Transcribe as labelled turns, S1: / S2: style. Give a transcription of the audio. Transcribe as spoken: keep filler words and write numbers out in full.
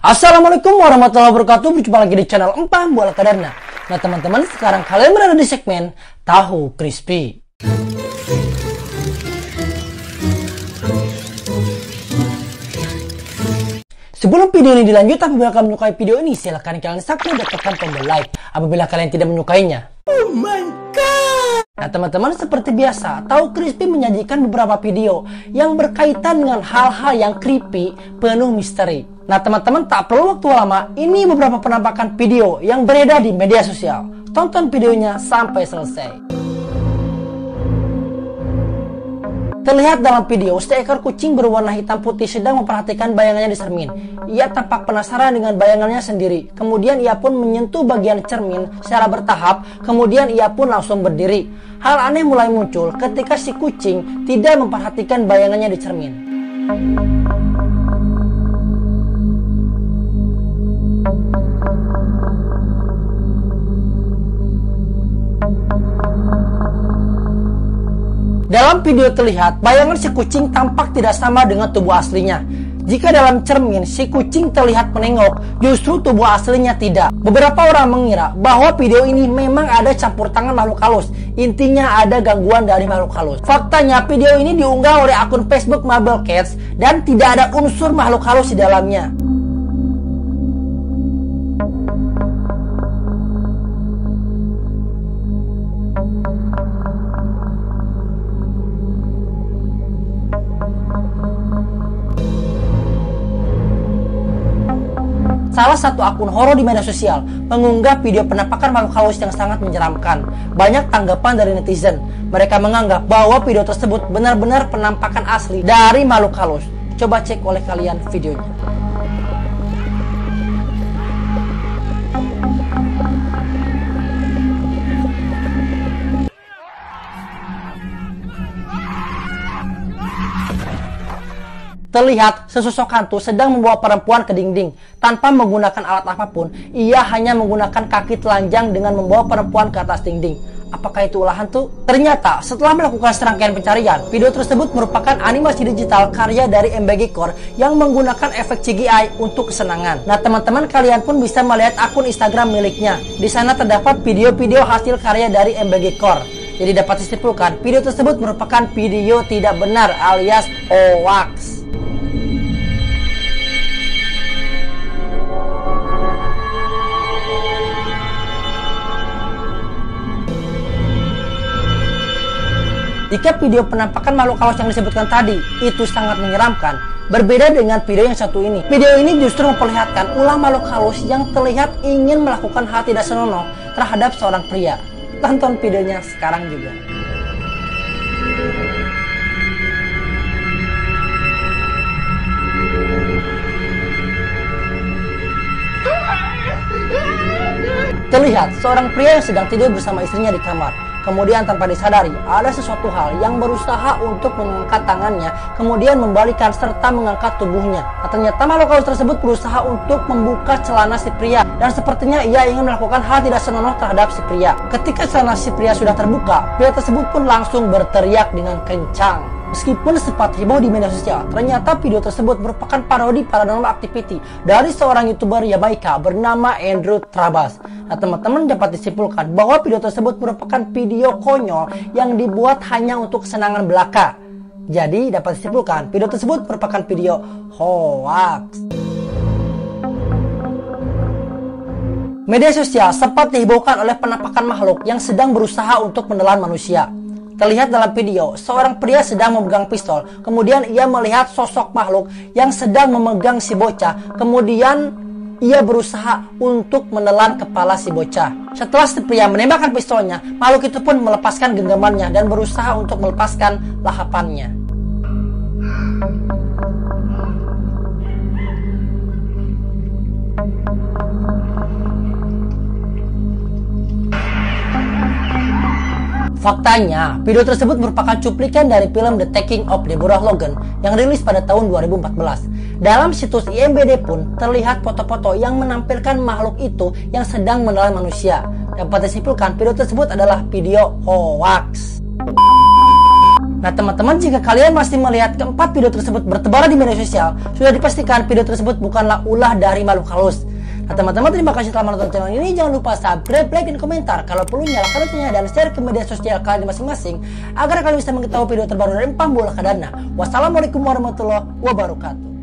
S1: Assalamualaikum warahmatullahi wabarakatuh. Berjumpa lagi di channel Empam Bola Kadarna. Nah teman-teman, sekarang kalian berada di segmen Tahu Crispy. Sebelum video ini dilanjut, apabila kalian menyukai video ini, silahkan kalian subscribe dan tekan tombol like apabila kalian tidak menyukainya. Oh my god! Nah teman-teman, seperti biasa, Tahu Crispy menyajikan beberapa video yang berkaitan dengan hal-hal yang creepy, penuh misteri. Nah teman-teman, tak perlu waktu lama, ini beberapa penampakan video yang beredar di media sosial. Tonton videonya sampai selesai. Terlihat dalam video, seekor kucing berwarna hitam putih sedang memperhatikan bayangannya di cermin. Ia tampak penasaran dengan bayangannya sendiri. Kemudian ia pun menyentuh bagian cermin secara bertahap, kemudian ia pun langsung berdiri. Hal aneh mulai muncul ketika si kucing tidak memperhatikan bayangannya di cermin. Dalam video terlihat, bayangan si kucing tampak tidak sama dengan tubuh aslinya. Jika dalam cermin, si kucing terlihat menengok, justru tubuh aslinya tidak. Beberapa orang mengira bahwa video ini memang ada campur tangan makhluk halus. Intinya ada gangguan dari makhluk halus. Faktanya, video ini diunggah oleh akun Facebook Marble Cats dan tidak ada unsur makhluk halus di dalamnya. Salah satu akun horor di media sosial mengunggah video penampakan makhluk halus yang sangat menyeramkan. Banyak tanggapan dari netizen. Mereka menganggap bahwa video tersebut benar-benar penampakan asli dari makhluk halus. Coba cek oleh kalian videonya. Terlihat sesosok hantu sedang membawa perempuan ke dinding. Tanpa menggunakan alat apapun, ia hanya menggunakan kaki telanjang dengan membawa perempuan ke atas dinding. Apakah itu ulah hantu? Ternyata setelah melakukan serangkaian pencarian, video tersebut merupakan animasi digital karya dari M B G Core yang menggunakan efek C G I untuk kesenangan. Nah teman-teman, kalian pun bisa melihat akun Instagram miliknya. Di sana terdapat video-video hasil karya dari M B G Core. Jadi dapat disimpulkan, video tersebut merupakan video tidak benar alias hoax. Jika video penampakan makhluk halus yang disebutkan tadi itu sangat menyeramkan, berbeda dengan video yang satu ini. Video ini justru memperlihatkan ulah makhluk halus yang terlihat ingin melakukan hal tidak senonoh terhadap seorang pria. Tonton videonya sekarang juga. Terlihat seorang pria yang sedang tidur bersama istrinya di kamar. Kemudian tanpa disadari, ada sesuatu hal yang berusaha untuk mengangkat tangannya, kemudian membalikan serta mengangkat tubuhnya. Nah, ternyata makhluk halus tersebut berusaha untuk membuka celana si pria, dan sepertinya ia ingin melakukan hal tidak senonoh terhadap si pria. Ketika celana si pria sudah terbuka, pria tersebut pun langsung berteriak dengan kencang. Meskipun sempat heboh di media sosial, ternyata video tersebut merupakan parodi paranormal activity dari seorang YouTuber Jamaika bernama Andrew Trabas. Nah teman-teman, dapat disimpulkan bahwa video tersebut merupakan video konyol yang dibuat hanya untuk kesenangan belaka. Jadi dapat disimpulkan video tersebut merupakan video hoax. Media sosial sempat dihebohkan oleh penampakan makhluk yang sedang berusaha untuk menelan manusia. Terlihat dalam video, seorang pria sedang memegang pistol. Kemudian ia melihat sosok makhluk yang sedang memegang si bocah. Kemudian ia berusaha untuk menelan kepala si bocah. Setelah si pria menembakkan pistolnya, makhluk itu pun melepaskan genggamannya dan berusaha untuk melepaskan lahapannya. Faktanya, video tersebut merupakan cuplikan dari film The Taking of Deborah Logan yang rilis pada tahun dua ribu empat belas. Dalam situs I M D B pun terlihat foto-foto yang menampilkan makhluk itu yang sedang menelan manusia. Dapat disimpulkan, video tersebut adalah video hoax. Nah teman-teman, jika kalian masih melihat keempat video tersebut bertebaran di media sosial, sudah dipastikan video tersebut bukanlah ulah dari makhluk halus. Nah teman-teman, terima kasih telah menonton channel ini. Jangan lupa subscribe, like, dan komentar. Kalau perlu nyalakan loncengnya dan share ke media sosial kalian masing-masing agar kalian bisa mengetahui video terbaru dari Empang Bola Kadana. Wassalamualaikum warahmatullahi wabarakatuh.